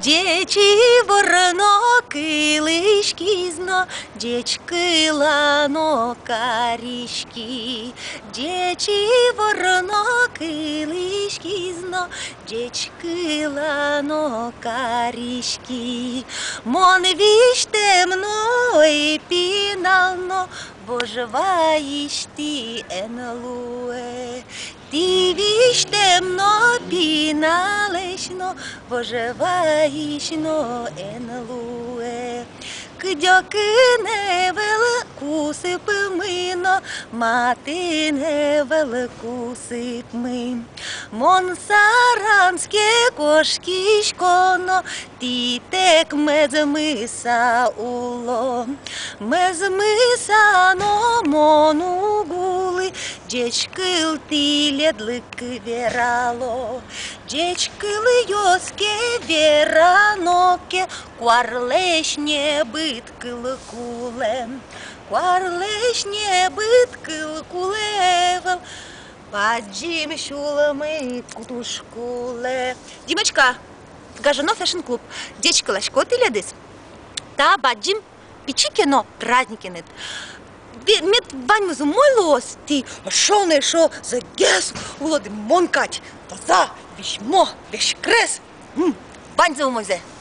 Дечі ворно килишки зно, дечки лано карішки. Дечі ворно килишки зно, дечки лано карішки. Мон віж темно і пінално, божеваїш ти енлуе. Ти віж темно піналешно, божеваїшно енлуе. Кдьоки не велику сипмино, мати не велику сипми. Монсаранське кошкішконо, тітек мезмиса уло. Мезмисано мону гули, дечкил ти ледлики верало. Дечкил йоске вераноке, кварлешне биткил кулем. Кварлешне биткил кулевел, паджим шулами кутушкуле. Дімочка, гажано фешн-клуб. Дечка лашко ти ледис. Та баджим пічікено праздникенет. Мет баньмузу мойлос ти, а шо не шо за гес улоди монкать. Таза, віш мо, віш крес. Баньзу мозе.